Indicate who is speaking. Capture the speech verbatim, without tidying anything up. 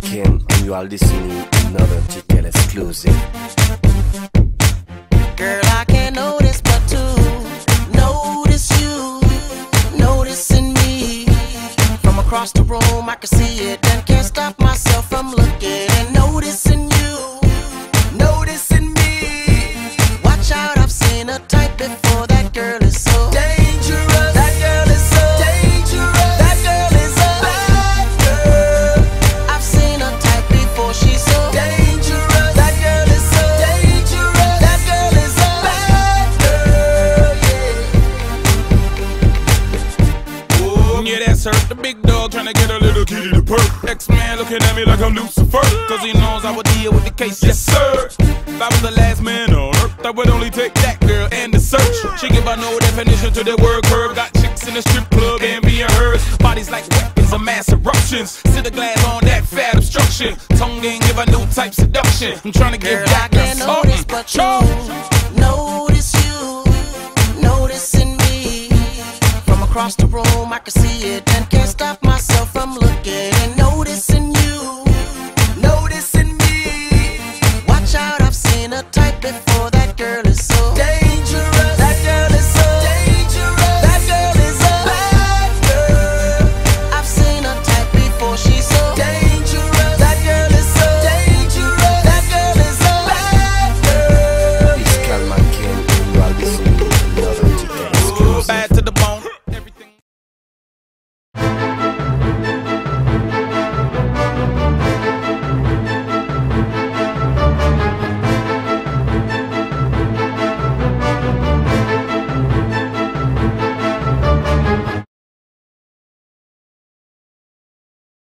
Speaker 1: Ken, and you are listening to another G T L exclusive.
Speaker 2: Girl, I can't notice but to notice you, noticing me. From across the room I can see it and can't stop myself from looking and noticing you, noticing me. Watch out, I've seen a type before. That girl is so dangerous. That girl is so dangerous. That girl is a bad girl. I've seen a type before. She's so dangerous. That girl is so dangerous. That girl is a bad girl. Yeah.
Speaker 3: Oh, yeah, that's her. The big dog trying to get a little kitty to perk. X-Man looking at me like I'm Lucifer, cause he knows I would deal with the case. Yes, sir. If I was the last man on earth, I would only take that girl and the search. She give her no definition to the word curve. Got chicks in the strip club and being hers. Bodies like weapons of mass eruptions. Sit the glass on that fat obstruction. Tongue ain't give her new type seduction. I'm trying to give
Speaker 2: Girl, I
Speaker 3: back
Speaker 2: can't notice but you, notice you, noticing me. From across the room I can see it and